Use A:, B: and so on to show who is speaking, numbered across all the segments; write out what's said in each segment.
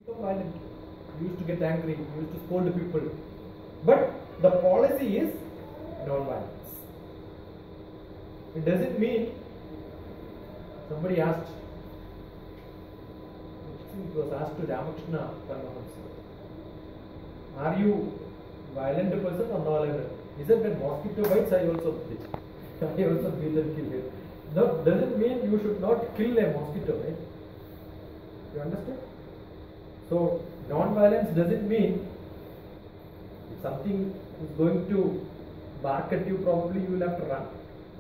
A: So violent. We used to get angry, we used to scold people. But the policy is non-violence. It doesn't mean, somebody asked, it was asked to Ramakrishna Paramahamsa, are you violent person or non-violent? He said, when mosquito bites, I also beat. I also beat and kill it. No, doesn't mean you should not kill a mosquito, right? You understand? So, non-violence doesn't mean if something is going to bark at you, probably you will have to run.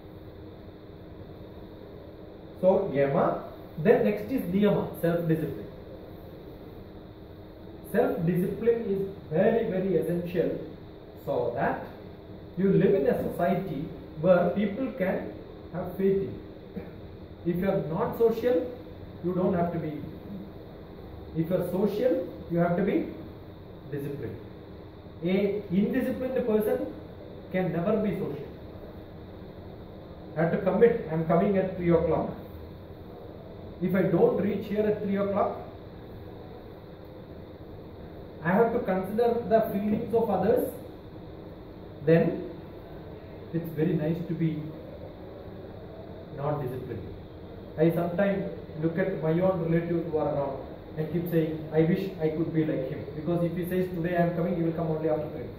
A: So, yama. Then next is niyama, self-discipline. Self-discipline is very, very essential so that you live in a society where people can have faith in you. If you are not social, you don't have to be. If you are social, you have to be disciplined. A indisciplined person can never be social. I have to commit, I am coming at 3 o'clock. If I don't reach here at 3 o'clock, I have to consider the feelings of others. Then it's very nice to be not disciplined. I sometimes look at my own relatives who are around and keep saying, I wish I could be like him. Because if he says today I am coming, he will come only after 3 days.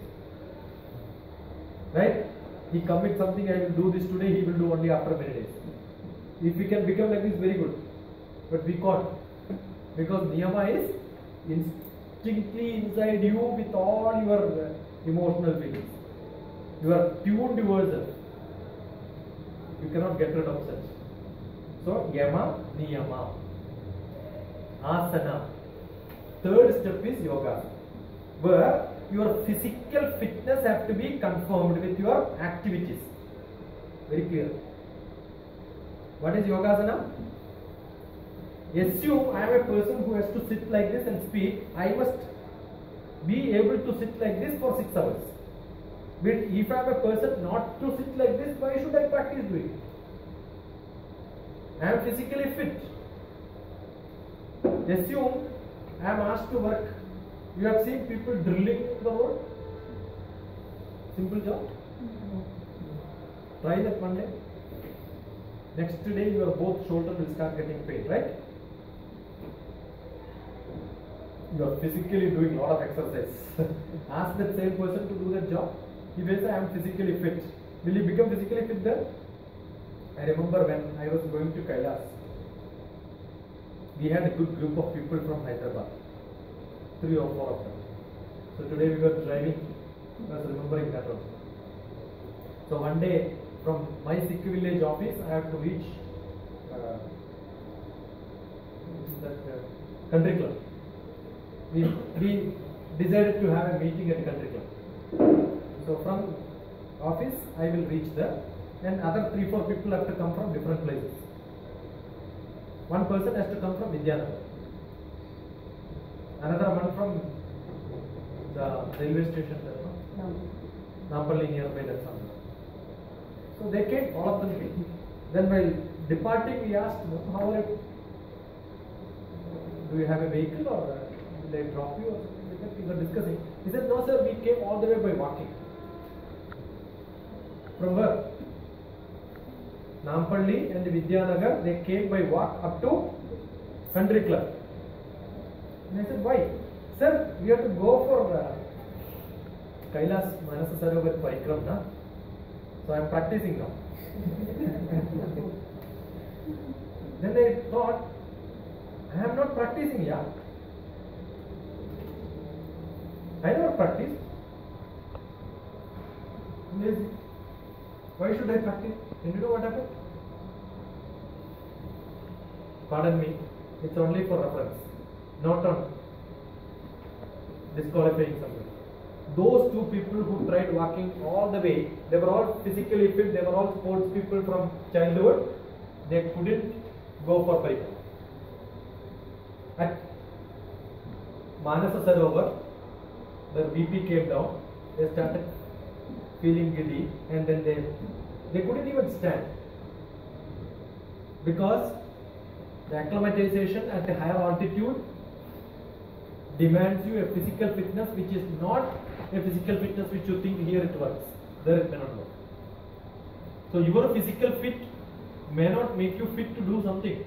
A: Right? He commits something, I will do this today, he will do only after many days. If we can become like this, very good. But we can't. Because niyama is instinctively inside you with all your emotional feelings. You are tuned towards it. You cannot get rid of such. So, yama, niyama. Asana. Third step is yoga, where your physical fitness have to be confirmed with your activities. Very clear. What is yogasana? Assume I am a person who has to sit like this and speak. I must be able to sit like this for 6 hours. But if I am a person not to sit like this, why should I practice doing it? I am physically fit. Assume I am asked to work. You have seen people drilling the road? Simple job. Try that one day. Next day your both shoulders will start getting pain, right? You are physically doing a lot of exercise. Ask that same person to do that job. He will say, I am physically fit. Will you become physically fit then? I remember when I was going to Kailas, we had a good group of people from Hyderabad, 3 or 4 of them. So today we were driving, I was remembering that also. So one day from my Sikh village office, I have to reach country club. We decided to have a meeting at country club. So from office, I will reach there, and other 3-4 people have to come from different places. One person has to come from Vidyanagar, another one from the railway station there, Nampalli nearby, that's something. So they came, all of them came. Then while departing, we asked them, how are you? Do you have a vehicle or will they drop you? Or something? We were discussing. He said, no sir, we came all the way by walking. From where? Nampalli and Vidyanagar, they came by walk up to country club. And I said, why? Sir, we have to go for Kailas Manasa Sarovar Parikram, na? So I am practicing now. Then I thought, I am not practicing, yeah. I never practiced. Lazy. Why should I practice? And you know what happened? Pardon me, it's only for reference, not on disqualifying somebody. Those 2 people who tried walking all the way, they were all physically fit, they were all sports people from childhood, they couldn't go for Parikram. At Manasa Sarovar, the BP came down, they started feeling giddy, and then they couldn't even stand because the acclimatization at a higher altitude demands you a physical fitness which is not a physical fitness which you think here it works. There it may not work. So your physical fit may not make you fit to do something.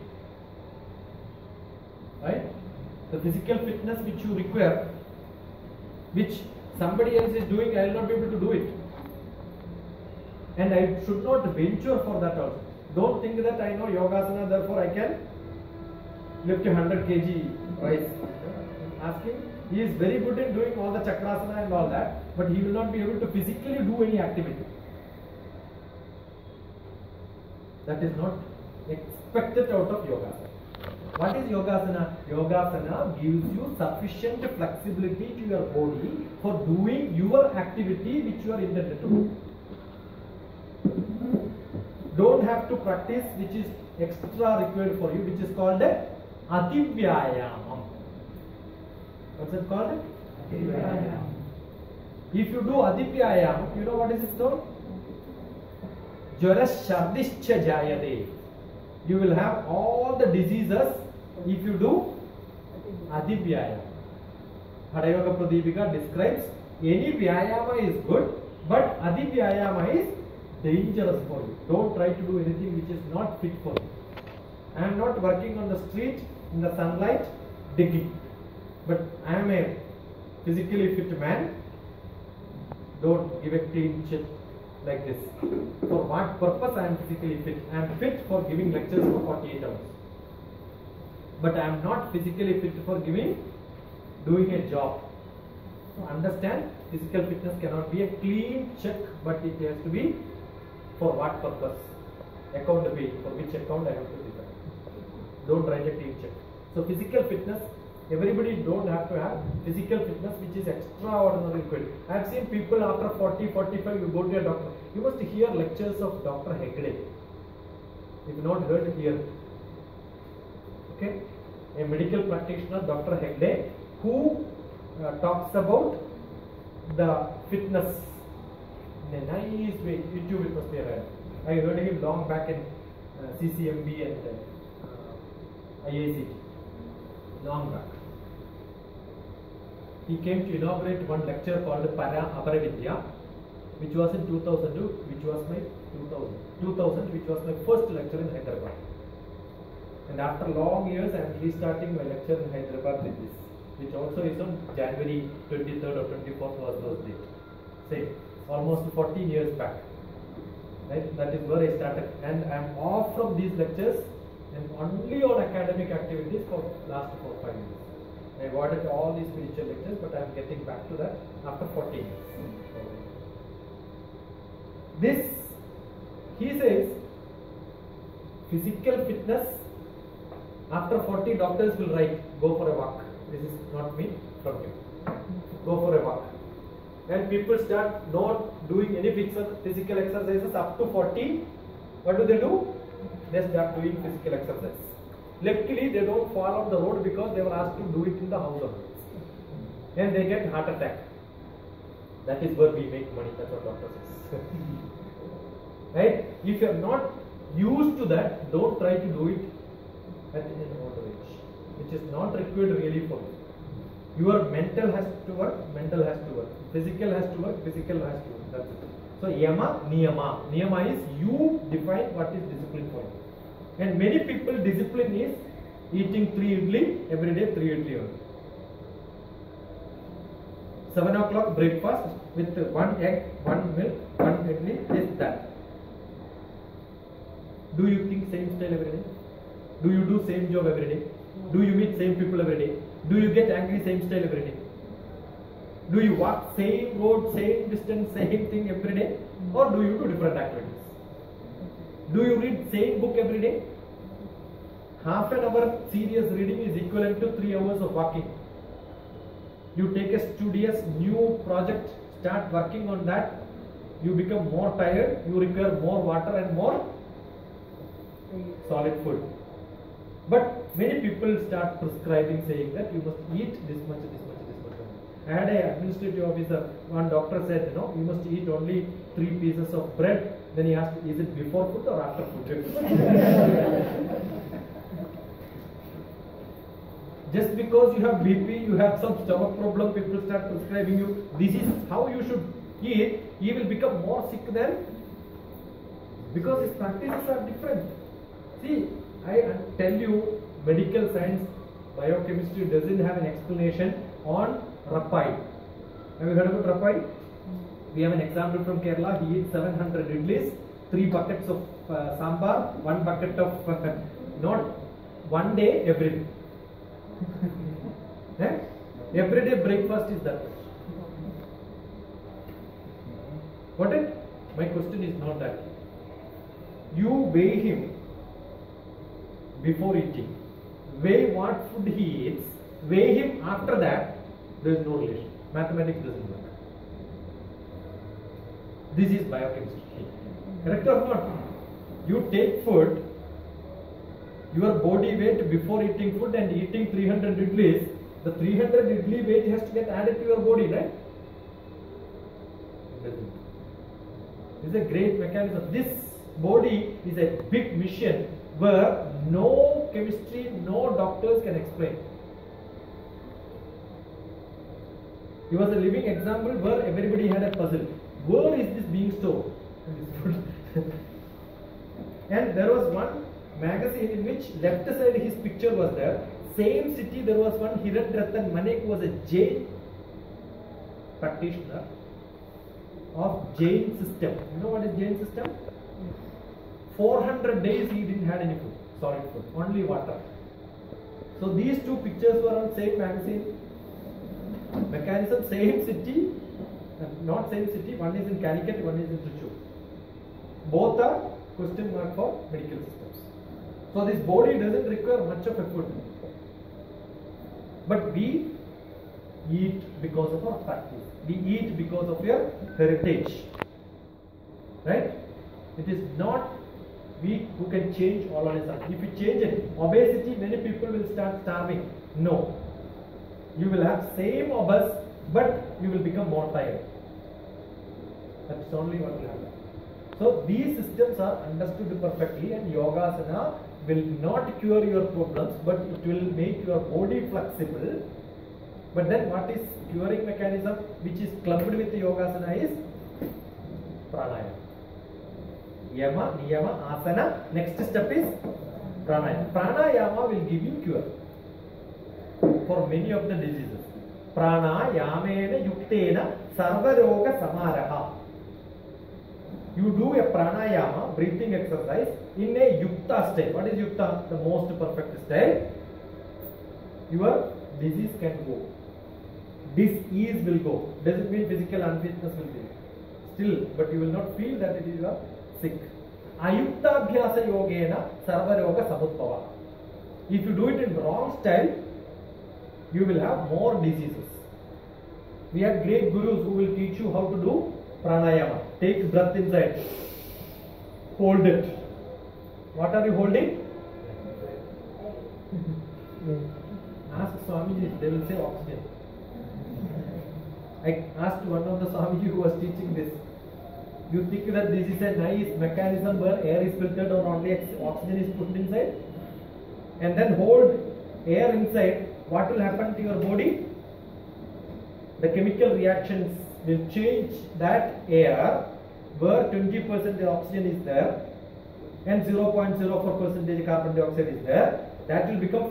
A: Right? The physical fitness which you require, which somebody else is doing, I will not be able to do it. And I should not venture for that also. Don't think that I know Yogasana, therefore I can lift a 100 kg rice. Ask him. He is very good in doing all the chakrasana and all that, but he will not be able to physically do any activity. That is not expected out of Yogasana. What is Yogasana? Yogasana gives you sufficient flexibility to your body for doing your activity which you are intended to do. Don't have to practice which is extra required for you, which is called a Adivyayamam. What's it called? Adivyayamam. If you do Adivyayamam, you know what is it called? Jwaras Shardischa Jayade. You will have all the diseases if you do Adivyayamam. Hadayoga Pradipika describes any Vyayama is good, but Adivyayama is dangerous for you. Don't try to do anything which is not fit for you. I am not working on the street in the sunlight digging, but I am a physically fit man. Don't give a clean check like this. For what purpose I am physically fit? I am fit for giving lectures for 48 hours. But I am not physically fit for doing a job. So understand, physical fitness cannot be a clean check, but it has to be for what purpose? Accountability. For which account I have to decide. Don't write a clean check. So physical fitness, everybody don't have to have physical fitness which is extraordinary good. I have seen people after 40, 45, you go to a doctor. You must hear lectures of Dr. Hegde. If you not heard, hear. Okay? A medical practitioner, Dr. Hegde, who talks about the fitness in a nice way. YouTube it must be read. I heard him long back in CCMB and IACT. Long back. He came to inaugurate one lecture called Para Aparavidya, which was in 2002, which was my 2000, which was my first lecture in Hyderabad. And after long years, I am restarting my lecture in Hyderabad with this, which also is on January 23rd or 24th was those dates. Same, almost 14 years back. Right? That is where I started, and I am off from these lectures and only on academic activities for last 4-5 years. I avoided all these spiritual lectures, but I am getting back to that after 14 years. This, he says, physical fitness, after 40 doctors will write, go for a walk. This is not me, from him. Go for a walk. And people start not doing any physical exercises up to 40. What do? They start doing physical exercise. Luckily, they don't fall off the road because they were asked to do it in the house only. And they get heart attack. That is where we make money. That's what doctor says. Right? If you are not used to that, don't try to do it at an older age, which is not required really for you. Your mental has to work, mental has to work. Physical has to work, physical has to work. That's it. So yama, niyama. Niyama is you define what is discipline for you. And many people, discipline is eating 3 idli every day, 3 idli only. 7 o'clock breakfast with 1 egg, 1 milk, 1 idli, this, that. Do you think same style every day? Do you do same job every day? Do you meet same people every day? Do you get angry same style every day? Do you walk same road, same distance, same thing every day? Or do you do different activities? Do you read same book every day? Half an hour serious reading is equivalent to 3 hours of walking. You take a studious new project, start working on that, you become more tired, you require more water and more solid food. But many people start prescribing, saying that you must eat this much, this much, this much. I had an administrative officer, one doctor said, you must eat only 3 pieces of bread. Then he asked, is it before food or after food? Just because you have BP, you have some stomach problem, people start prescribing you, this is how you should eat, he will become more sick than, because his practices are different. See, I tell you, medical science, biochemistry doesn't have an explanation on rapine. Have you heard about rapine? We have an example from Kerala. He eats 700 idlis, 3 buckets of sambar, 1 bucket of not one day, every day. Every day breakfast is that. What it? My question is not that. You weigh him before eating. Weigh what food he eats. Weigh him after that. There is no relation. Mathematics doesn't work. This is biochemistry. Correct or not? You take food, your body weight before eating food and eating 300 idlis, the 300 idli weight has to get added to your body, right? This is a great mechanism. This body is a big mission where no chemistry, no doctors can explain. He was a living example where everybody had a puzzle. Where is this being stored? And there was one magazine in which left side his picture was there. Same city there was one Hiran Ratan Manek, was a Jain practitioner of Jain system. You know what is Jain system? 400 days he didn't have any food, solid food, only water. So these two pictures were on same magazine. Mechanism, same city, not same city, one is in Calicut, one is in Trichy. Both are question mark for medical systems. So this body doesn't require much of a food. But we eat because of our practice. We eat because of your heritage. Right? It is not we who can change all on a sudden. If you change it, obesity, many people will start starving. No. You will have same obese, but you will become more tired. That's only what will happen. So these systems are understood perfectly, and Yogasana will not cure your problems, but it will make your body flexible. But then what is curing mechanism which is clubbed with the Yogasana is pranayama. Yama, niyama, asana. Next step is pranayama. Pranayama will give you cure for many of the diseases. Pranayamena yuktena sarvaroga samaraha. You do a pranayama, breathing exercise, in a yukta state. What is yukta? The most perfect state. Your disease can go. Disease will go. Doesn't mean physical unfitness will be still, but you will not feel that it is sick. Ayukta abhyasa yogena sarvaroga samutpava. If you do it in wrong style, you will have more diseases. We have great gurus who will teach you how to do pranayama. Take breath inside. Hold it. What are you holding? Ask Swamiji, they will say oxygen. I asked one of the Swamiji who was teaching this. You think that this is a nice mechanism where air is filtered or only oxygen is put inside? And then hold air inside. What will happen to your body? The chemical reactions will change that air where 20% oxygen is there and 0.04% carbon dioxide is there. That will become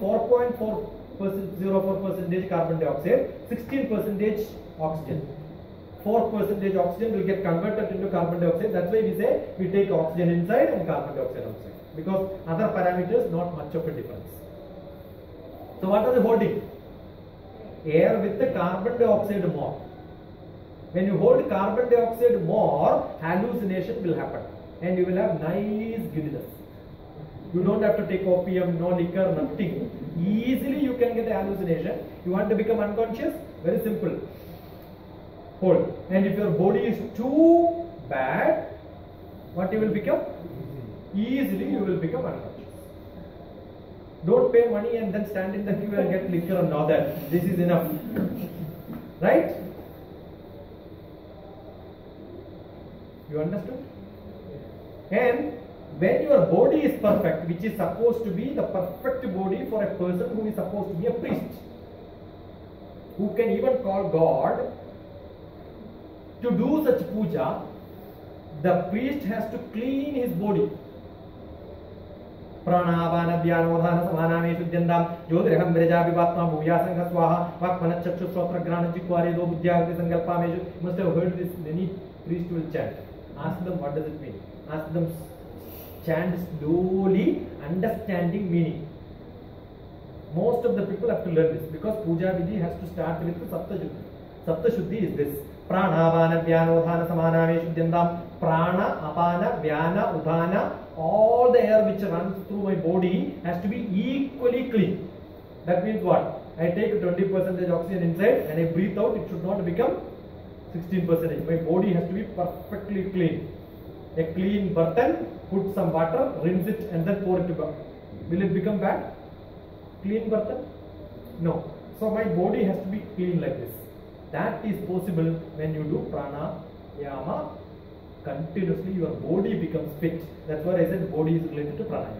A: 4.04% carbon dioxide, 16% oxygen. 4% oxygen will get converted into carbon dioxide. That's why we say we take oxygen inside and carbon dioxide outside, because other parameters not much of a difference. So what are they holding? Air with the carbon dioxide more. When you hold carbon dioxide more, hallucination will happen and you will have nice giddiness. You don't have to take opium, no liquor, nothing. Easily you can get a hallucination. You want to become unconscious? Very simple. Hold. And if your body is too bad, what you will become? Easily you will become unconscious. Don't pay money and then stand in the queue and get liquor and all that. This is enough. Right? You understood? And when your body is perfect, which is supposed to be the perfect body for a person who is supposed to be a priest, who can even call God, to do such puja, the priest has to clean his body. Pranavana dhyanodhana samaname shuddhyandam jyotirham virajavivatma bhuyasanga swaha vakmana chakshu srotra grana jikware do buddhyagati sankalpameshu. You must have heard this, many priests will chant. Ask them what does it mean. Ask them, chant slowly, understanding meaning. Most of the people have to learn this because puja vidhi has to start with the sapta shuddhi. Sapta shuddhi is this: pranavana dhyanodhana samaname shuddhyandam. Prana, apana, vyana, udhana, all the air which runs through my body has to be equally clean. That means what? I take 20% oxygen inside and I breathe out, it should not become 16%. My body has to be perfectly clean. A clean burden, put some water, rinse it and then pour it back. Will it become bad? Clean burden? No. So my body has to be clean like this. That is possible when you do pranayama continuously. Your body becomes fit. That's why I said body is related to pranayama.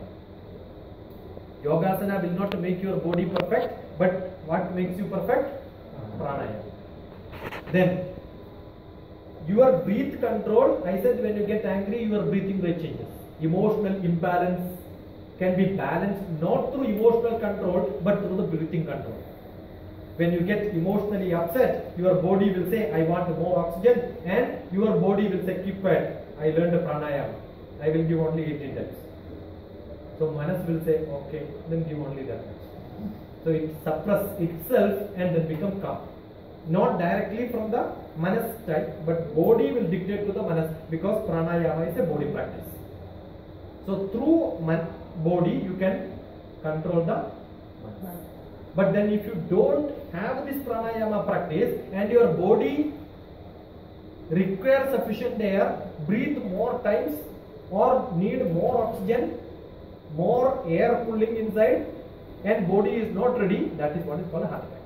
A: Yogasana will not make your body perfect, but what makes you perfect? Pranayama. Then your breath control, I said when you get angry, your breathing rate changes. Emotional imbalance can be balanced not through emotional control but through the breathing control. When you get emotionally upset, your body will say, I want more oxygen, and your body will say, keep quiet, I learned a pranayama, I will give only 18 times. So Manas will say, okay, then give only that much. So it suppresses itself and then become calm. Not directly from the Manas type, but body will dictate to the Manas because pranayama is a body practice. So through body you can control the Manas. But then if you don't have this pranayama practice and your body requires sufficient air, breathe more times or need more oxygen, more air pulling inside, and body is not ready, that is what is called a heart attack.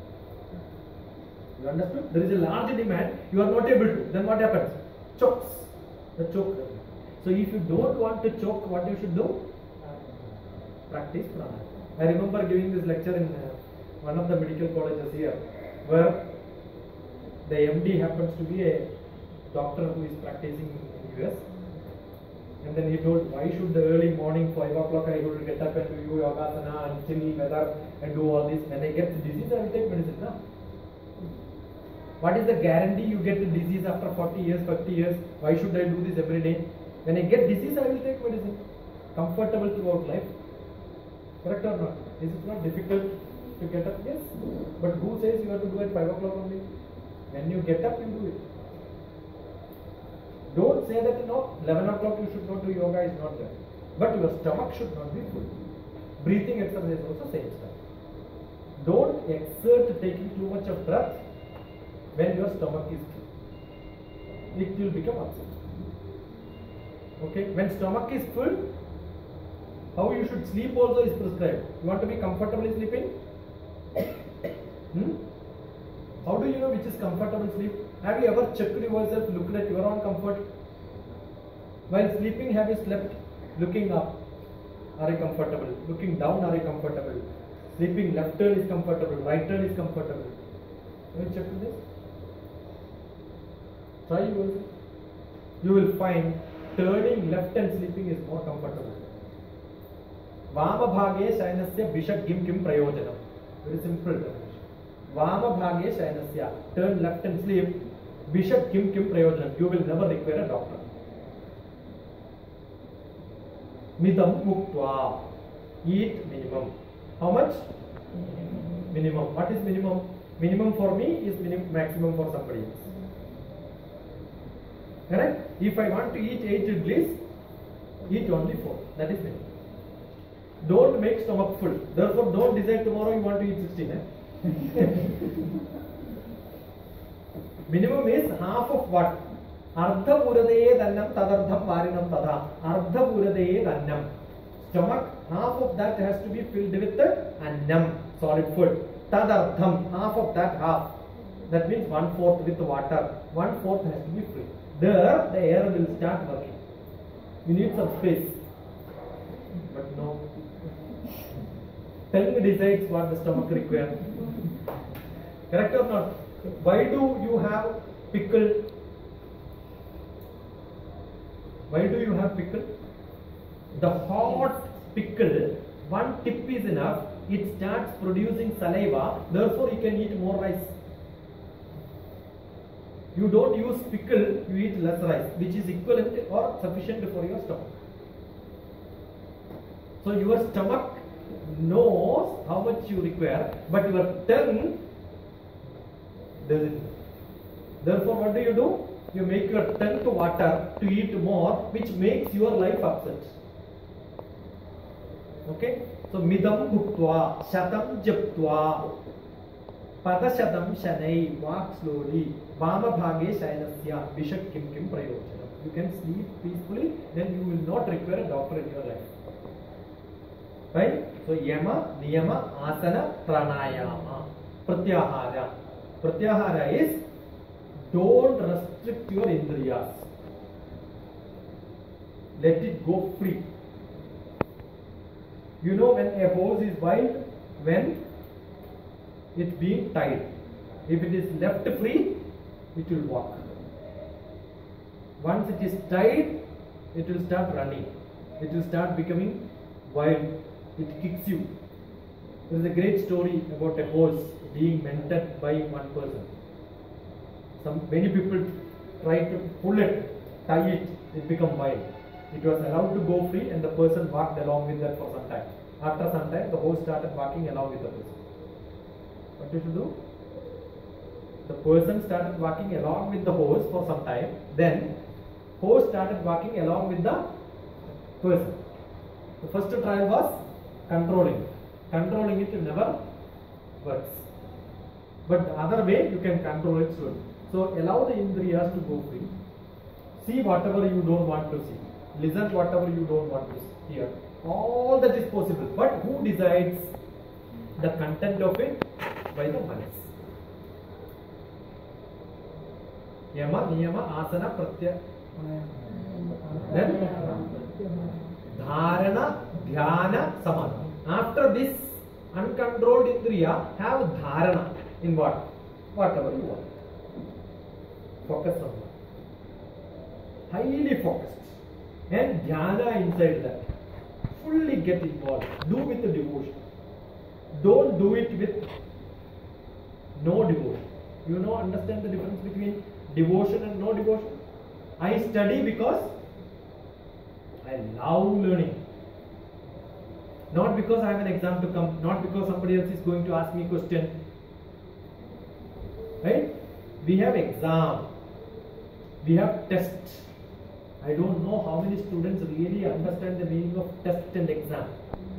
A: You understood? There is a large demand, you are not able to, then what happens? Chokes. The choke. So if you don't want to choke, what you should do? Practice pranayama. I remember giving this lecture in one of the medical colleges here, where the MD happens to be a doctor who is practicing in US. And then he told, why should the early morning 5 o'clock I should get up and do yogasana and chill weather and do all this? When I get disease, I will take medicine. No? What is the guarantee you get the disease after 40 years, 50 years? Why should I do this every day? When I get disease, I will take medicine. Comfortable throughout life. Correct or not? Is it not difficult to get up? Yes. But who says you have to do it 5 o'clock only? When you get up, you do it. Don't say that, no, 11 o'clock you should not do yoga, is not there. But your stomach should not be full. Breathing exercise also same stuff. Don't exert taking too much of breath when your stomach is full. It will become upset. Okay, when stomach is full, how you should sleep also is prescribed. You want to be comfortably sleeping? How do you know which is comfortable sleep? Have you ever checked yourself, looked at your own comfort? While sleeping, have you slept looking up? Are you comfortable? Looking down, are you comfortable? Sleeping left turn is comfortable, right turn is comfortable. Have you checked this? Try yourself. You will find turning left and sleeping is more comfortable. Vama bhage shayanasya bishak gim kim prayojanam. Very simple definition. Vama bhage shayanasya, turn left and sleep, bishak kim kim prayojanam. You will never require a doctor. Midam muktva, eat minimum. How much? Minimum. What is minimum? Minimum for me is maximum for somebody else. Correct? If I want to eat 8 idlis, eat only 4. That is minimum. Don't make stomach full. Therefore, don't decide tomorrow you want to eat 16. Minimum is half of what? Ardha puradeye dannam tadardham varinam tadha. Ardha puradeye dannam. Stomach, half of that has to be filled with the annam, solid food. Tadardham, half of that half. That means 1/4 with water. 1/4 has to be free. There, the air will start working. You need some space. but no. Tongue decides what the stomach requires. Correct or not? Why do you have pickle? Why do you have pickle? The hot pickle, one tip is enough. It starts producing saliva, therefore you can eat more rice. You don't use pickle, you eat less rice, which is equivalent or sufficient for your stomach. So your stomach knows how much you require, but your tongue doesn't. Therefore, what do? You make your tongue to water to eat more, which makes your life upset. Okay? So, midam bhuktva, shatam japtva, padashatam shanai, walk slowly, vama bhage shainasya, bishak kim kim prayojana. You can sleep peacefully, then you will not require a doctor in your life. Right? So, yama, niyama, asana, pranayama, pratyahara. Pratyahara is don't restrict your indriyas. Let it go free. You know when a horse is wild, when it's being tied. If it is left free, it will walk. Once it is tied, it will start running. It will start becoming wild. It kicks you. There is a great story about a horse being mentored by one person. Many people try to pull it, tie it, it become wild. It was allowed to go free and the person walked along with that for some time. After some time, the horse started walking along with the person. What you should do? The person started walking along with the horse for some time. Then, horse started walking along with the person. The first trial was controlling. Controlling it never works. But the other way, you can control it slowly. So, allow the indriyas to go free. See whatever you don't want to see. Listen whatever you don't want to hear. All that is possible. But who decides the content of it? By the manas. Yama, niyama, asana, pratya. Then dharana, dhyana, samana. After this uncontrolled indriya, have dharana in what? Whatever you want. Focus on that. Highly focused. And dhyana inside that. Fully get involved. Do with the devotion. Don't do it with no devotion. You know, understand the difference between devotion and no devotion? I study because I love learning. Not because I have an exam to come, not because somebody else is going to ask me a question. Right? We have exam. We have test. I don't know how many students really understand the meaning of test and exam.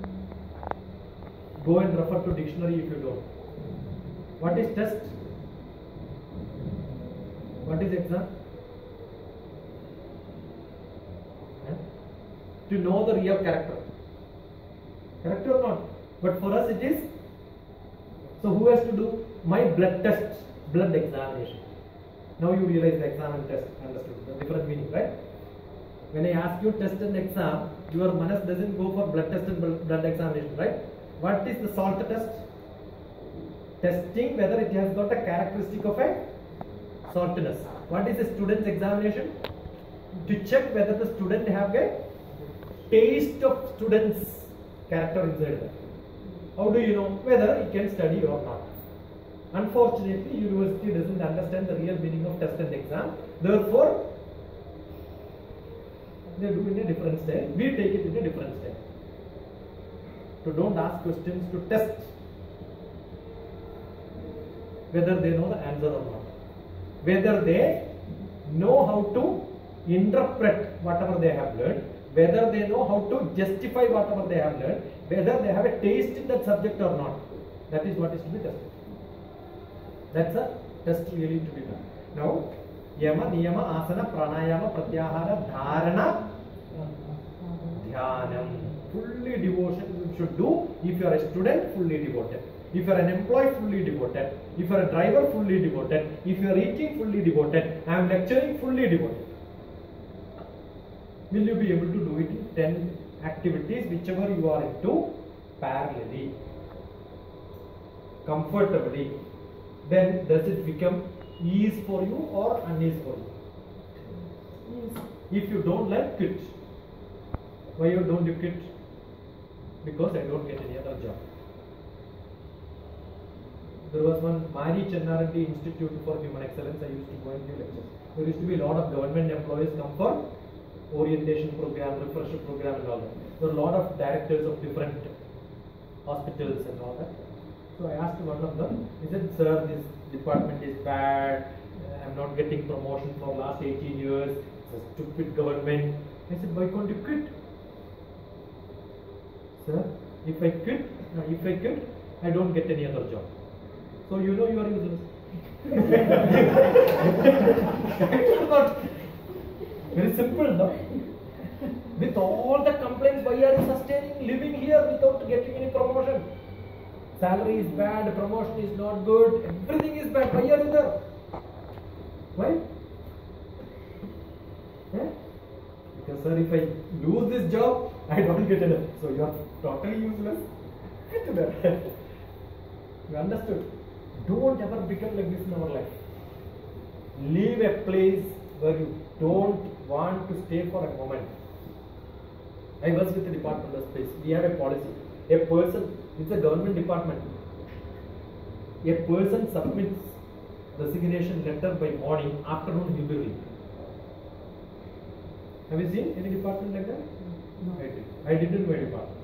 A: Go and refer to dictionary if you don't. What is test? What is exam? To know the real character. Correct or not? But for us it is. So who has to do? My blood test, blood examination. Now you realize the exam and test, understood the different meaning, right? When I ask you test and exam, your manas doesn't go for blood test and blood examination, right? What is the salt test? Testing whether it has got a characteristic of a saltiness. What is a student's examination? To check whether the student have a taste of student's character inside that. How do you know whether he can study or not? Unfortunately, university doesn't understand the real meaning of test and exam. Therefore, they do in a different style. We take it in a different style. So don't ask questions to test whether they know the answer or not. Whether they know how to interpret whatever they have learned. Whether they know how to justify whatever they have learned. Whether they have a taste in that subject or not. That is what is to be tested. That's a test really to be done. Now, yama, niyama, asana, pranayama, pratyahara, dharana, dhyanam. Fully devotion you should do. If you are a student, fully devoted. If you are an employee, fully devoted. If you are a driver, fully devoted. If you are eating, fully devoted. I am lecturing, fully devoted. Will you be able to do it in 10 activities whichever you are into parallelly, comfortably, then does it become ease for you or unease for you? Ease. If you don't like, quit. Why don't you quit? Because I don't get any other job. There was one Mari Channareddy Institute for Human Excellence. I used to go and give lectures. There used to be a lot of government employees come for orientation program, refresher program and all that. There were a lot of directors of different hospitals and all that. So I asked one of them, he said, sir, this department is bad, I'm not getting promotion for last 18 years, it's a stupid government. I said, why can't you quit? Sir, if I quit, I don't get any other job. So you know you are useless. Very simple, no? With all the complaints, why are you sustaining living here without getting any promotion? Salary is bad, promotion is not good, everything is bad. Why are you there? Why? Yeah? Because sir, if I lose this job, I don't get enough. So you are totally useless. Get that. You understood? Don't ever become like this in our life. Leave a place where you don't want to stay for a moment. I was with the Department of Space. We have a policy. A person, it's a government department. A person submits resignation letter by morning, afternoon he will be released. Have you seen any department like that? No. I did in my department.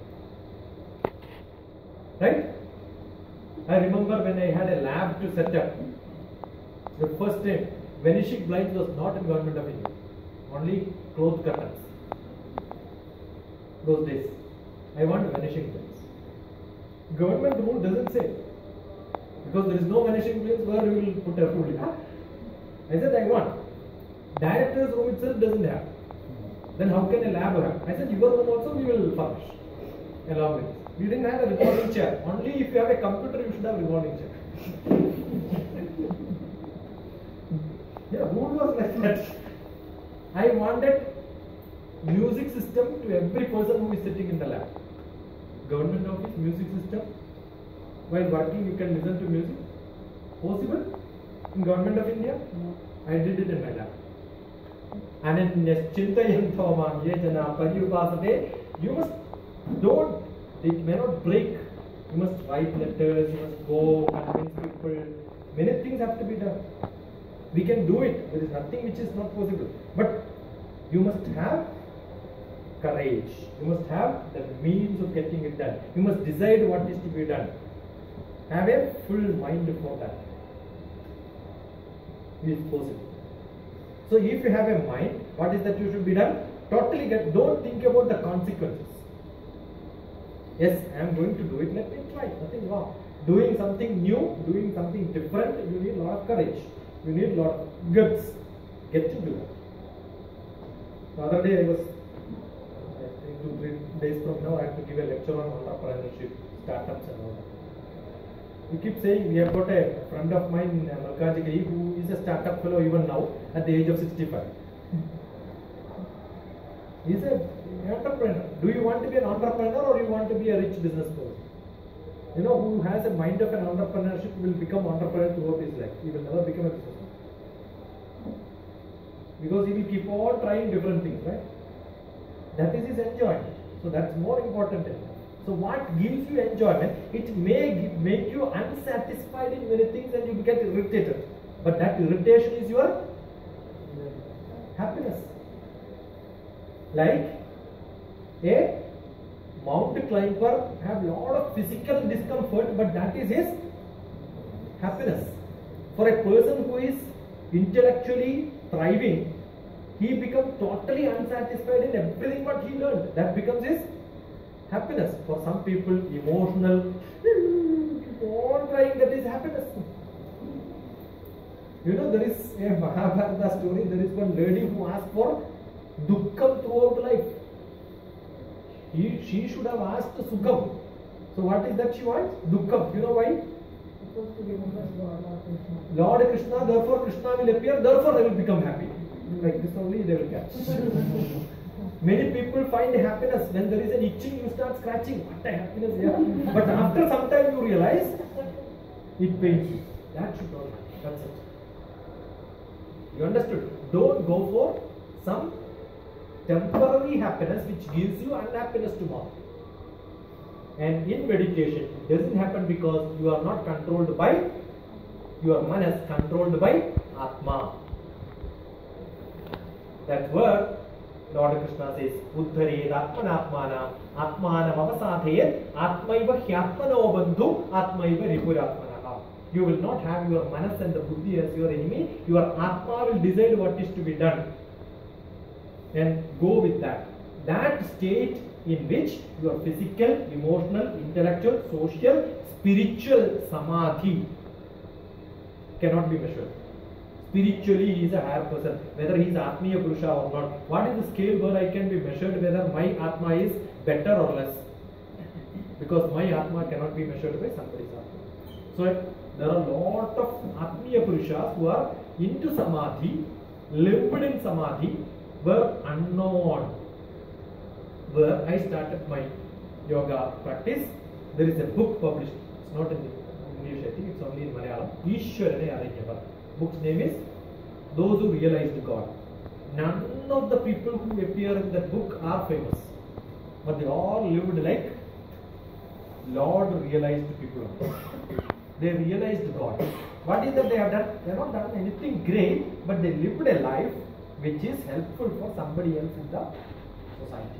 A: Right? I remember when I had a lab to set up, the first time, vanishing blinds was not in Government of India, only cloth curtains. Those days, I want vanishing blinds. Government rule doesn't say, because there is no vanishing blinds, where we will put a rule. I said I want. Director's room itself doesn't have. Then how can a lab have? I said your room also we will furnish along with this. We didn't have a revolving chair. Only if you have a computer, you should have a revolving chair. Yeah, who was like that? I wanted music system to every person who is sitting in the lab. Government office, music system. While working, you can listen to music. Possible? In Government of India? No. I did it in my lab. And in you must don't. It may not break. You must write letters, you must go, convince people. Many things have to be done. We can do it. There is nothing which is not possible. But you must have courage. You must have the means of getting it done. You must decide what is to be done. Have a full mind for that. It is possible. So if you have a mind, what is that you should be done? Totally don't think about the consequences. Yes, I am going to do it, let me try, nothing wrong. Doing something new, doing something different, you need a lot of courage. You need a lot of guts. Get to do that. The other day I think 2-3 days from now I have to give a lecture on entrepreneurship, startups and all that. We keep saying, we have got a friend of mine, Malkaji, who is a startup fellow even now at the age of 65. He said, entrepreneur. Do you want to be an entrepreneur or you want to be a rich business person? You know, who has a mind of an entrepreneurship will become entrepreneur throughout his life. He will never become a businessman. Because he will keep on trying different things, right? That is his enjoyment. So that's more important. So what gives you enjoyment? It may make you unsatisfied in many things and you get irritated. But that irritation is your happiness. Like a mountain climber have lot of physical discomfort, but that is his happiness. For a person who is intellectually thriving, he becomes totally unsatisfied in everything what he learned. That becomes his happiness. For some people, emotional, keep on trying, that is happiness. You know, there is a Mahabharata story, there is one lady who asked for Dukkam throughout life. She should have asked Sukham. So what is that she wants? Dukkam. You know why? Lord Krishna, therefore Krishna will appear, therefore I will become happy. Like this only they will catch. Many people find happiness when there is an itching, you start scratching. What a happiness here. But after some time you realize it pains you. That should not happen. That's it. You understood? Don't go for some temporary happiness which gives you unhappiness tomorrow. And in meditation, it doesn't happen because you are not controlled by your manas, controlled by Atma. That word Lord Krishna says, Uddhared Atmanatmana, Atmanam avasadhayet, Atmaiva hyatmano bandhu, Atmaiva ripuratmanaha. You will not have your manas and the buddhi as your enemy. Your Atma will decide what is to be done. And go with that. That state in which your physical, emotional, intellectual, social, spiritual samadhi cannot be measured. Spiritually he is a higher person, whether he is Atmiya Purusha or not. What is the scale where I can be measured whether my Atma is better or less? Because my Atma cannot be measured by somebody's Atma. So there are a lot of Atmiya Purushas who are into Samadhi, lived in Samadhi, were unknown. Where I started my yoga practice, there is a book published. It's not in English, I think it's only in Malayalam. Ishwarane Aranyava. Book's name is Those Who Realized God. None of the people who appear in that book are famous, but they all lived like Lord realized people. They realized God. What is that they have done? They have not done anything great, but they lived a life which is helpful for somebody else in the society.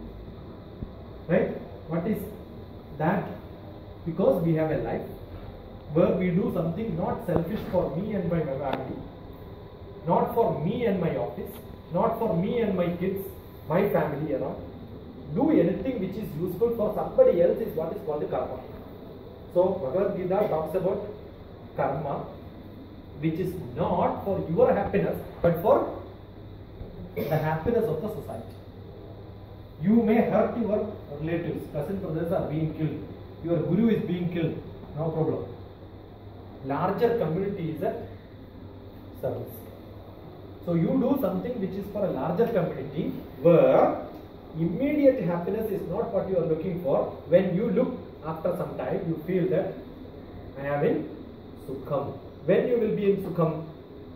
A: Right? What is that? Because we have a life where we do something not selfish for me and my family, not for me and my office, not for me and my kids, my family around. Do anything which is useful for somebody else is what is called the karma. So Bhagavad Gita talks about karma, which is not for your happiness, but for the happiness of the society. You may hurt your relatives, cousin brothers are being killed, your guru is being killed, no problem. Larger community is a service. So you do something which is for a larger community where immediate happiness is not what you are looking for. When you look after some time, you feel that I am in Sukham. When you will be in Sukham?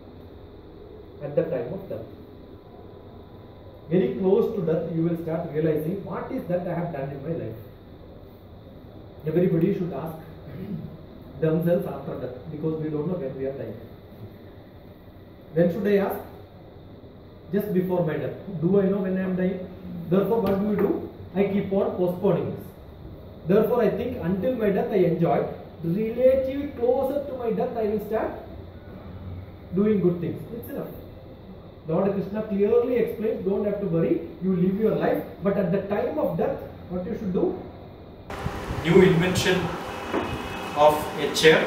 A: At the time of death. Very close to death, you will start realizing what is that I have done in my life. Everybody should ask themselves after death, because we don't know when we are dying. When should I ask? Just before my death. Do I know when I am dying? Therefore, what do? I keep on postponing this. Therefore, I think until my death I enjoy. Relatively closer to my death, I will start doing good things. It's enough. Lord Krishna clearly explains, don't have to worry, you live your life, but at the time of death, what you should do? New invention of a chair,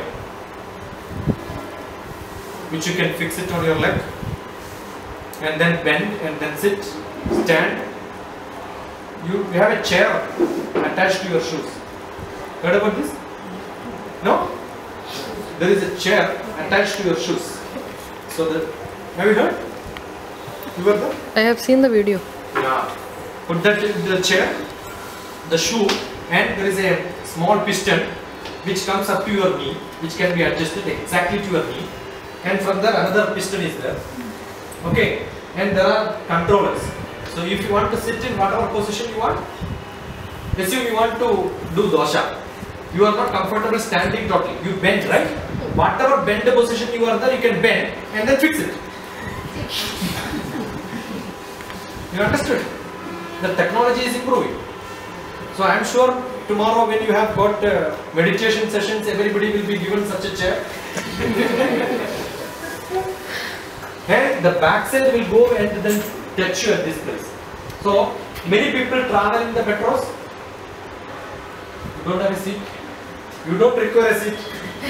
A: which you can fix it on your leg, and then bend, and then sit, stand. You have a chair attached to your shoes. Heard about this? No? There is a chair attached to your shoes. So, have you heard? You were there?
B: I have seen the video.
A: Yeah. Put that in the chair, the shoe, and there is a small piston which comes up to your knee, which can be adjusted exactly to your knee, and from there another piston is there. Okay, and there are controllers. So if you want to sit in whatever position you want, assume you want to do dosha. You are not comfortable standing totally. You bend, right? Whatever bend the position you are there, you can bend and then fix it. You understood? The technology is improving. So I am sure tomorrow when you have got meditation sessions, everybody will be given such a chair. And the backside will go and then touch you at this place. So many people travel in the metros. You don't have a seat. You don't require a seat.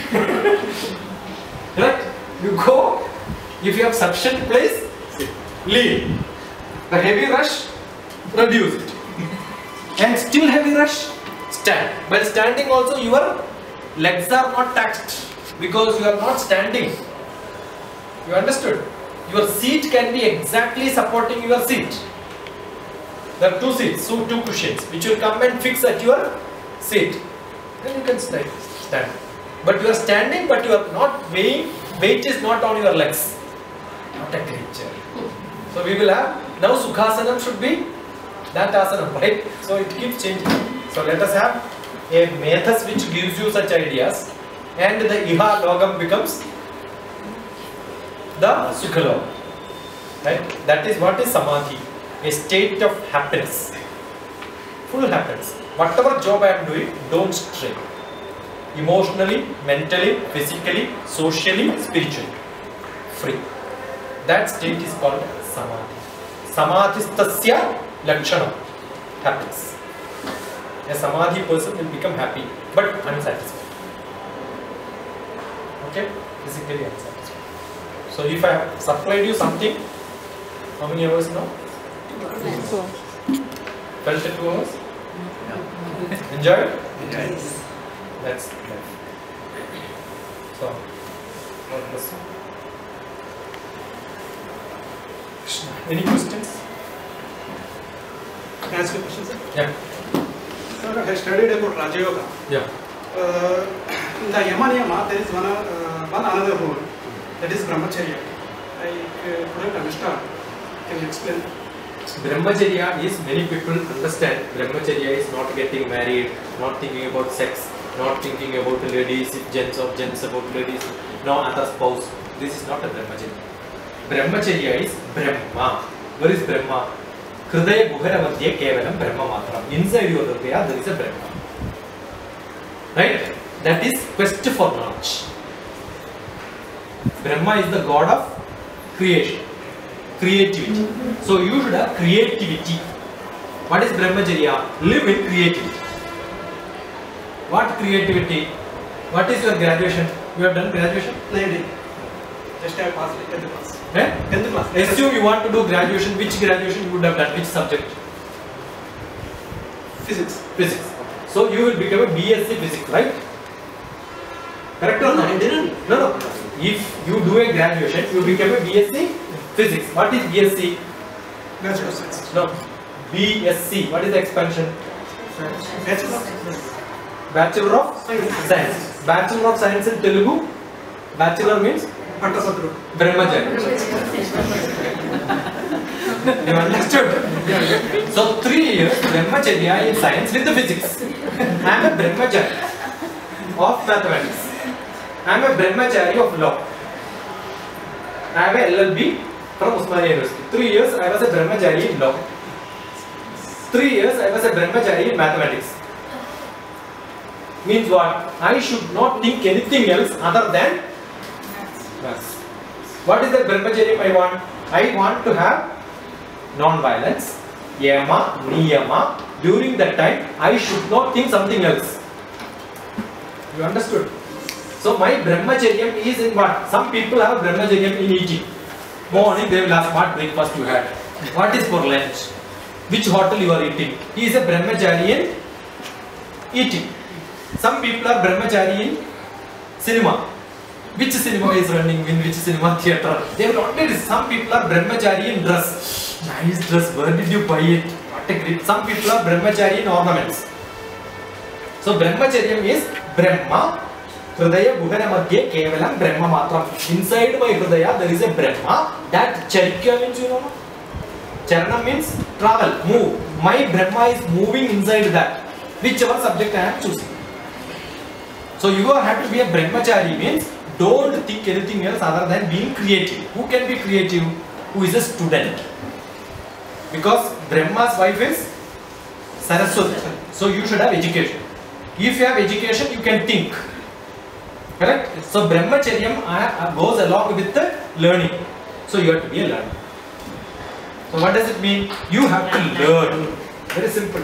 A: Right? You go. If you have sufficient place, sit. Lean. The heavy rush, reduce it. And still heavy rush, stand. While standing also your legs are not taxed because you are not standing. You understood? Your seat can be exactly supporting your seat. There are two seats, so two cushions, which will come and fix at your seat. Then you can stand. But you are standing, but you are not weighing. Weight is not on your legs. Not a great chair. So we will have, now Sukhasanam should be that asanam, right? So it keeps changing. So let us have a method which gives you such ideas, and the Iha Logam becomes the Sukha Logam. Right? That is what is Samadhi, a state of happiness, full happiness. Whatever job I am doing, don't stray. Emotionally, mentally, physically, socially, spiritually, free. That state is called Samadhi. Samadhistasya lakshanam, happiness. A Samadhi person will become happy, but unsatisfied. Okay? Physically unsatisfied. So if I have supplied you something, how many hours now? 2 hours. Felt it 2 hours? Yeah. Enjoyed? Yes. That's life. So, what was any questions?
B: Can I ask you a question, sir?
A: Yeah.
B: Sir, I studied about Raja Yoga.
A: Yeah.
B: In the Yama Niyama, there is one another rule, that is Brahmacharya. I couldn't understand. Can you explain?
A: Brahmacharya is, many people understand, Brahmacharya is not getting married, not thinking about sex, not thinking about ladies, if gents or gents about ladies, no other spouse. This is not a Brahmacharya. Brahmacharya is Brahma. Where is Brahma? Hridaya Guhara Madhya Kevalam Brahma Matram. Inside your Hridaya there is a Brahma. Right? That is quest for knowledge. Brahma is the god of creation, creativity. So you should have creativity. What is Brahmacharya? Live in creativity. What creativity? What is your graduation? You have done graduation?
B: No, I did. Just I passed 10th class. 10th class.
A: Assume you want to do graduation. Which graduation you would have done? Which subject?
B: Physics.
A: Physics. So you will become a BSc Physics, right? Correct or
B: No,
A: not?
B: I didn't.
A: No. If you do a graduation, you become a BSc Physics. What is BSc?
B: Bachelor of Science.
A: No. BSc. What is the expansion?
B: Bachelor of Science.
A: Bachelor of Science. Bachelor of Science in Telugu. Bachelor means
B: Pattasadru.
A: Brahmacharya. You understood? So 3 years Brahmacharya in science with the physics. I am a Brahmacharya of mathematics. I am a Brahmachari of law. I have a LLB from Osmania University. 3 years I was a Brahmachari in law. 3 years I was a Brahmachari in mathematics. Means what? I should not think anything else other than maths. What is the Brahmacharya I want? I want to have non-violence, yama, niyama. During that time, I should not think something else. You understood? So my Brahmacharya is in what? Some people have Brahmacharya in eating. Morning they will ask what breakfast you had. What is for lunch? Which hotel you are eating? He is a Brahmachari in eating. Some people are Brahmachari in cinema. Which cinema is running in which cinema theatre? They will already. Some people are Brahmachari in dress. Nice dress. Where did you buy it? What a great. Some people are Brahmachari in ornaments. So Brahmacharya is Brahma. Hridaya Guhara Madhya Kevalam Brahma Matram. Inside my Hridaya there is a Brahma. That Charikya means, you know. Charana means travel, move. My Brahma is moving inside that. Whichever subject I am choosing. So you have to be a Brahmachari means don't think anything else other than being creative. Who can be creative? Who is a student. Because Brahma's wife is Saraswati. So you should have education. If you have education, you can think. Correct? So Brahmacharyam goes along with the learning. So you have to be a learner. So what does it mean? You have to learn. Very simple.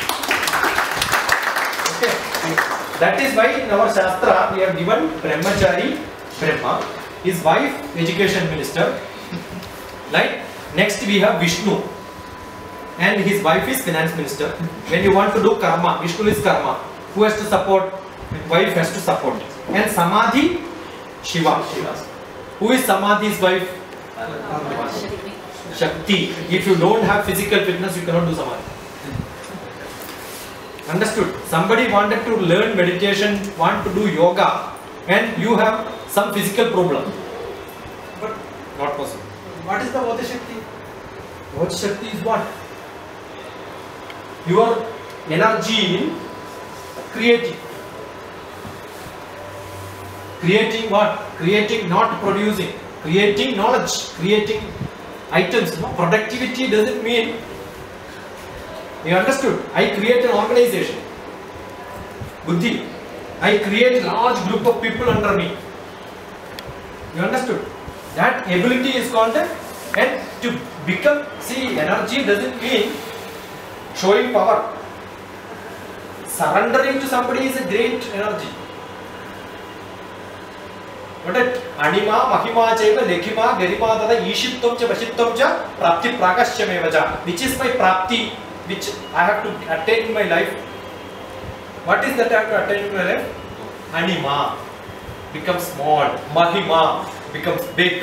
A: Okay. That is why in our Shastra we have given Brahmachari Brahma, his wife education minister. Right? Next we have Vishnu and his wife is finance minister. When you want to do karma, Vishnu is karma. Who has to support? Wife has to support. And Samadhi, Shiva. Who is Samadhi's wife? Shakti. If you don't have physical fitness, you cannot do samadhi. Understood? Somebody wanted to learn meditation, want to do yoga, and you have some physical problem.
B: But
A: Not possible.
B: what is the Vodha Shakti?
A: What Shakti is what? Your energy in creating. Creating what? Creating, not producing. Creating knowledge, creating items. No? Productivity doesn't mean. You understood? I create an organization. Buddhi. I create a large group of people under me. You understood? That ability is called a, and to become, see, energy doesn't mean showing power. Surrendering to somebody is a great energy. But anima, mahima, chaiva, lekhima, garima, tada, ishittam cha, vashittam cha, prapti prakashyameva cha, which is my prapti, which I have to attain in my life. What is that I have to attain in my life? Anima becomes small, mahima becomes big,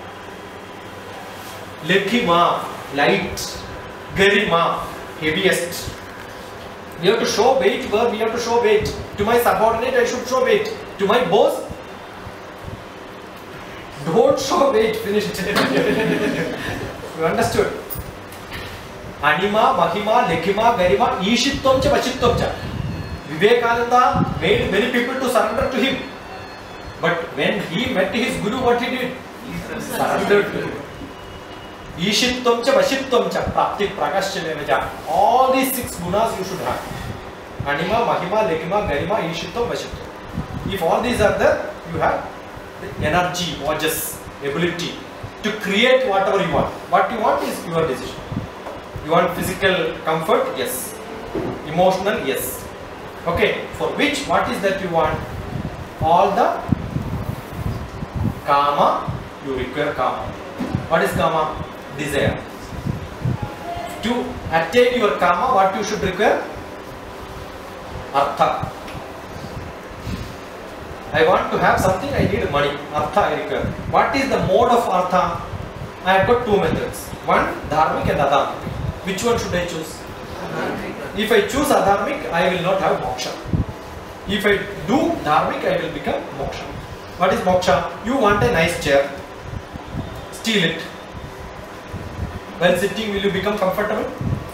A: lekhima light, garima heaviest. We have to show weight where we have to show weight. To my subordinate, I should show weight. To my boss, don't show weight. Finished. You understood? Anima, mahima, lekhima, garima, ishittam cha, vashittam cha. Vivekananda made many people to surrender to him. But when he met his guru, what he did? He surrendered to him. Ishittam cha, vashittam cha, prapti prakashyameva cha. All these 6 gunas you should have. Anima, mahima, lekhima, garima, ishittam, vashittam. If all these are there, you have the energy, ojas, ability to create whatever you want. What you want is your decision. You want physical comfort? Yes. Emotional? Yes. Okay. For which, what is that you want? All the kama, you require kama. What is kama? Desire. To attain your kama, what you should require? Artha. I want to have something, I need money. Artha I require. What is the mode of artha? I have got 2 methods. One, dharmic and adharmic. Which one should I choose? If I choose adharmic, I will not have moksha. If I do dharmic, I will become moksha. What is moksha? You want a nice chair. Steal it. While sitting, will you become comfortable?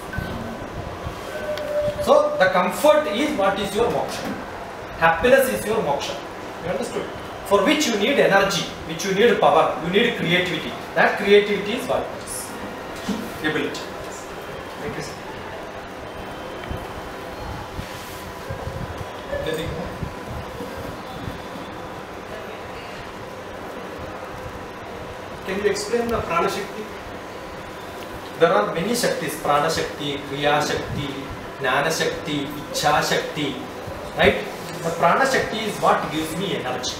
A: So, the comfort is what is your moksha. Happiness is your moksha. You understood? For which you need energy, which you need power, you need creativity. That creativity is what is ability. Thank you, sir. Anything more?
B: Can you explain the Prana Shakti?
A: There are many Shaktis, Prana Shakti, Kriya Shakti, Jnana Shakti, Ichha Shakti, right? The Prana Shakti is what gives me energy.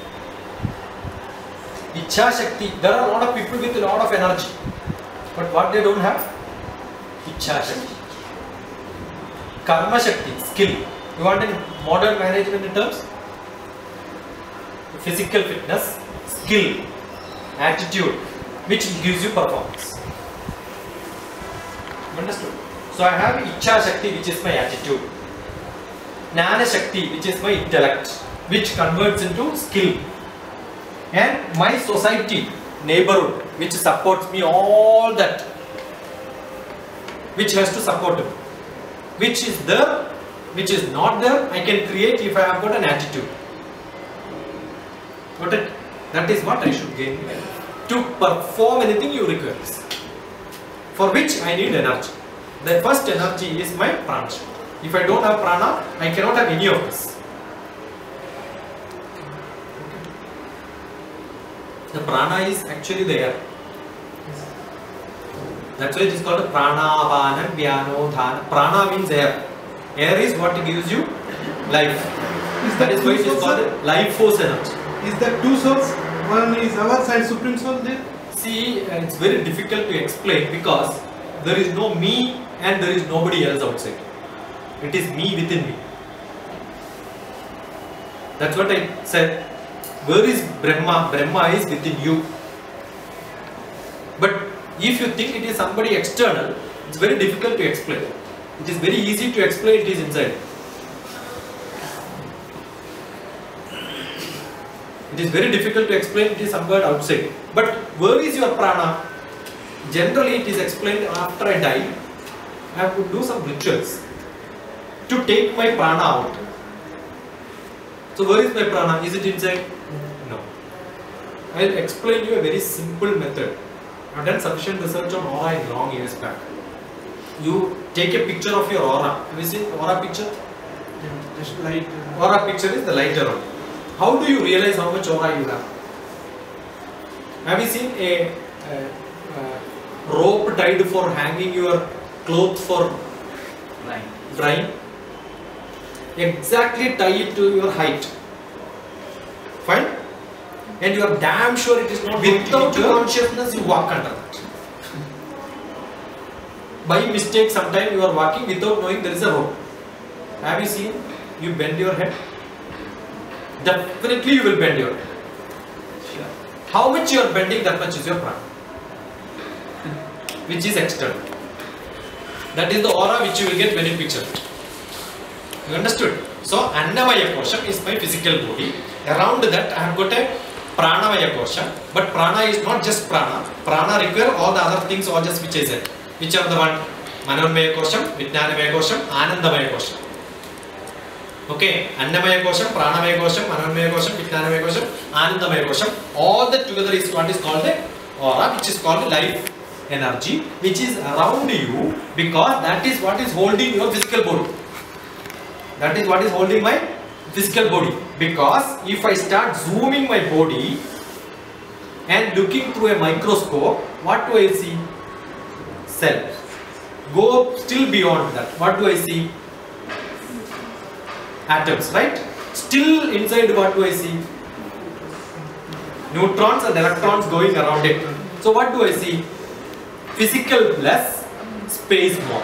A: Ichha Shakti, there are a lot of people with a lot of energy, but what they don't have? Ichha Shakti. Karma Shakti, skill. You want in modern management terms? Physical fitness, skill, attitude, which gives you performance. Understood? So I have Ichha Shakti, which is my attitude. Jnana Shakti, which is my intellect, which converts into skill. And my society, neighborhood, which supports me, all that, which has to support me. Which is there, which is not there, I can create if I have got an attitude. Got it? That is what I should gain in life. To perform anything you require. For which I need energy. The first energy is my prana. If I don't have prana, I cannot have any of this. The prana is actually the air. That's why it is called prana, vyano, dhana. Prana means air. Air is what gives you life. That is why it is called life force energy.
B: Is there 2 souls? One is ours and Supreme Soul there?
A: See, it's very difficult to explain because there is no me and there is nobody else outside. It is me within me. That's what I said. Where is Brahma? Brahma is within you. But If you think it is somebody external, it's very difficult to explain. It is very easy to explain it is inside. It is very difficult to explain it is somewhere outside. But where is your prana? Generally it is explained after I die. I have to do some rituals to take my prana out. So where is my prana? Is it inside? No. I will explain you a very simple method. I have done sufficient research on aura in long years back. You take a picture of your aura. Have you seen aura picture?
B: Just light.
A: Aura picture is the light around. How do you realize how much aura you have? Have you seen a rope tied for hanging your clothes for drying? Exactly tie it to your height. Fine? And you are damn sure it is not without consciousness you walk under that. By mistake sometime you are walking without knowing there is a rope. Have you seen? You bend your head. Definitely you will bend your head. Sure. How much you are bending, that much is your prana. Which is external. That is the aura which you will get when you picture it. You understood? So Annamaya Kosha is my physical body. Around that I have got a Pranamaya Kosha. But prana is not just prana. Prana require all the other things or just which I said. Which are the one? Manomaya Kosham, Vijnanamaya Kosham, Anandamaya Kosham. Okay, Annamaya Kosham, Pranamaya Kosham, Manomaya Kosham, Vijnanamaya Kosham, Anandamaya Kosham. All that together is what is called the aura, which is called life energy, which is around you because that is what is holding your physical body. That is what is holding my physical body. Because if I start zooming my body and looking through a microscope, what do I see? Cell. Go still beyond that. What do I see? Atoms, right? Still inside, what do I see? Neutrons and electrons going around it. So what do I see? Physical plus space more.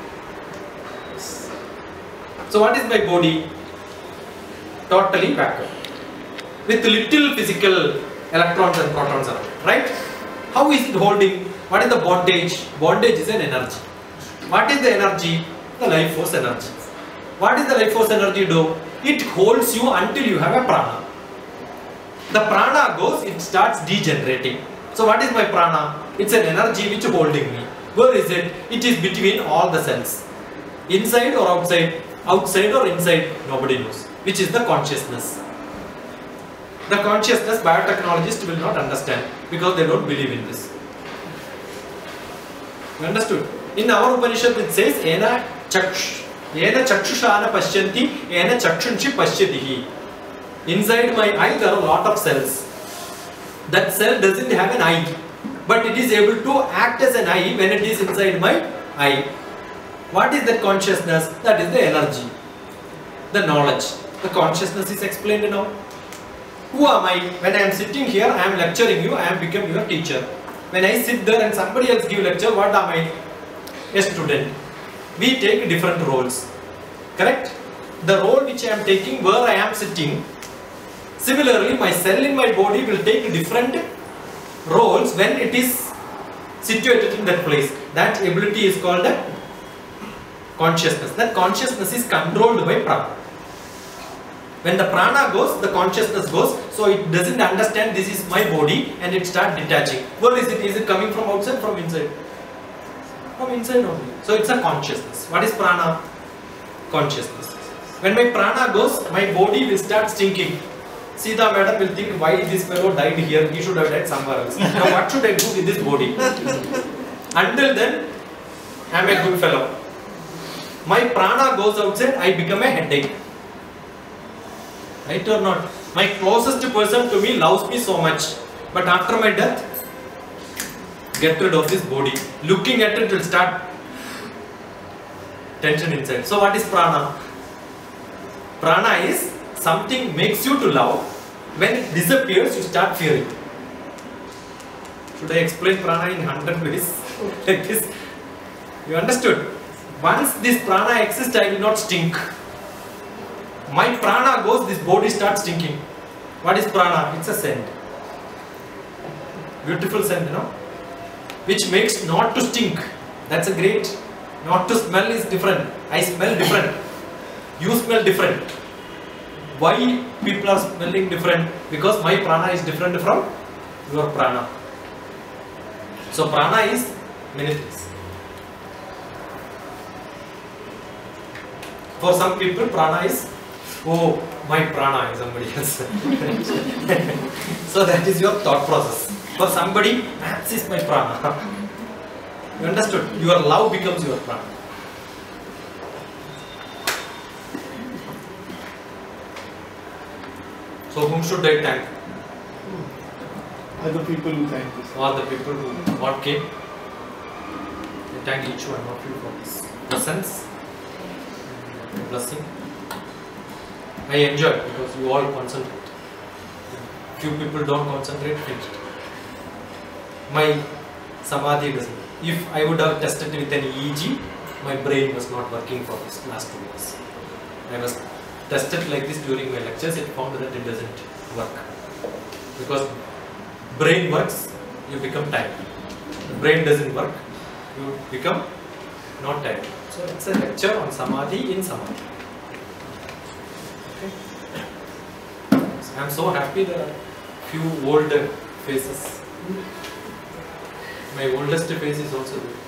A: So what is my body? Totally vacuum. With little physical electrons and protons around it, right? How is it holding? What is the bondage? Bondage is an energy. What is the energy? The life force energy. What is the life force energy do? It holds you until you have a prana. The prana goes, it starts degenerating. So what is my prana? It's an energy which is holding me. Where is it? It is between all the cells. Inside or outside? Outside or inside? Nobody knows. Which is the consciousness. The consciousness biotechnologists will not understand because they don't believe in this. You understood? In our Upanishad it says, Ena chakshushana pashyanti, ena chakshunchi pashyatihi. Inside my eye there are a lot of cells. That cell doesn't have an eye, but it is able to act as an eye when it is inside my eye. What is that consciousness? That is the energy, the knowledge. The consciousness is explained now. Who am I? When I am sitting here, I am lecturing you, I am become your teacher. When I sit there and somebody else give lecture, what am I? A student. We take different roles. Correct? The role which I am taking where I am sitting, similarly my cell in my body will take different roles when it is situated in that place. That ability is called a consciousness. That consciousness is controlled by prana. When the prana goes, the consciousness goes, so it doesn't understand this is my body and it starts detaching. Where is it? Is it coming from outside, from inside? From inside only. So it's a consciousness. What is prana? Consciousness. When my prana goes, my body will start stinking. Sita madam will think, why this fellow died here? He should have died somewhere else. Now what should I do with this body? Until then, I am a good fellow. My prana goes outside, I become a headache. Right or not? My closest person to me loves me so much. But after my death, get rid of this body. Looking at it will start tension inside. So what is prana? Prana is something makes you to love. When it disappears, you start fearing. Should I explain prana in 100 ways? Like this. You understood? Once this prana exists, I will not stink. My prana goes, this body starts stinking. What is prana? It's a scent. Beautiful scent, you know. which makes not to stink. That's a great. Not to smell is different. I smell different. You smell different. Why people are smelling different? Because my prana is different from your prana. So prana is many things. For some people, prana is, oh, my prana is somebody else. So that is your thought process. For somebody, maths is my prana. You understood? Your love becomes your prana. So whom should I thank?
C: Other people who thank us.
A: All the people who what came. I thank each one of you for this presence, blessing. I enjoy because you all concentrate. Few people don't concentrate, finished. My samadhi doesn't. If I would have tested with an EEG, my brain was not working for this last 2 years. I was tested like this during my lectures, it found that it doesn't work. Because brain works, you become tired. The brain doesn't work, you become not tired. So it's a lecture on samadhi in samadhi. Okay. So I'm so happy there are few old faces. My oldest face is also there.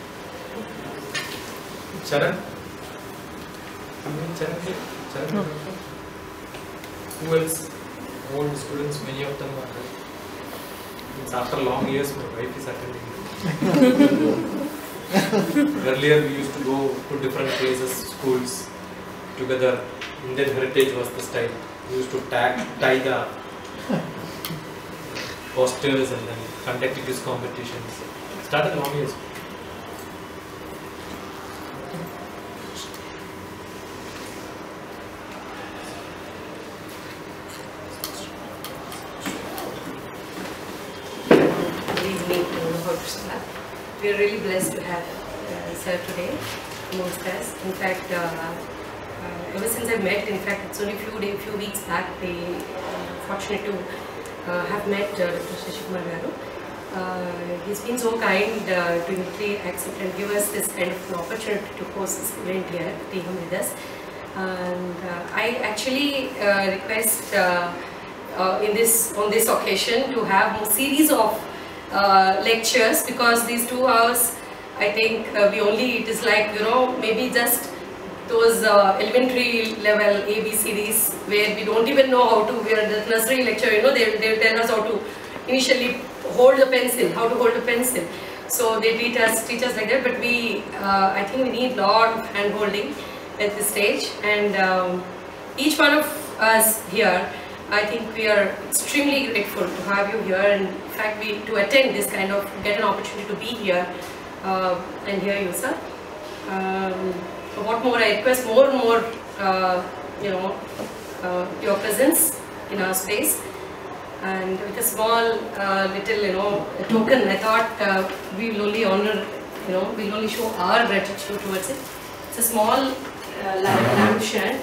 A: Charan? Charan?
C: No.
A: Who else? Old students, many of them are there. It's after long years, my wife is attending. Earlier, we used to go to different places, schools, together. Indian heritage was the style. We used to tie the posters and then conduct quiz competitions. Started long years.
D: We are really blessed to have sir today amongst us. In fact, ever since I met, in fact, it's only few weeks back, we fortunate to have met Dr. Shashi Kumar Garu. He's been so kind to immediately accept and give us this kind of an opportunity to host this event here, take him with us. And I actually request on this occasion to have a series of lectures, because these 2 hours, I think it is like, maybe just those elementary level ABCDs where we don't even know how to, we are the nursery lecture, they will tell us how to initially hold a pencil, how to hold a pencil. So they teach us like that, but I think we need a lot of hand holding at this stage, and each one of us here, I think we are extremely grateful to have you here, and in fact to attend this kind of, get an opportunity to be here and hear you, sir. What more, I request more and more, your presence in our space, and with a small little, token, I thought we will only honor, we will only show our gratitude towards it. It's a small lamp shade.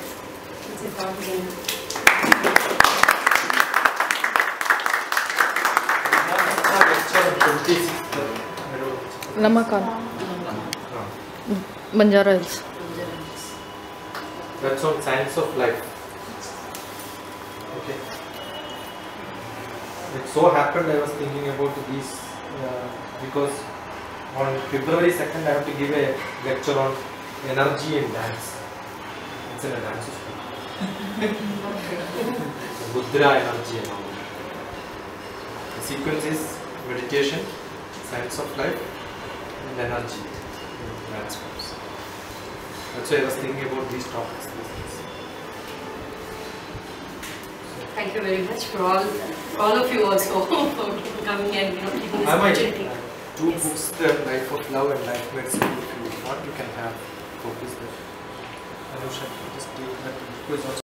E: Namakan. Banjara Hills.
A: That's on science of life. Okay. It so happened I was thinking about these because on February 2nd I have to give a lecture on energy and dance. It's in a dance school. Mudra energy and all. The sequence is meditation, science of life, and energy. Dance forms. That's why I was thinking about these topics.
D: Thank you very much for all of you also for coming and taking this opportunity.
A: Two books, The Life of Love and Life Made Simple. If you want, you can have copies there. Anusha, just do that.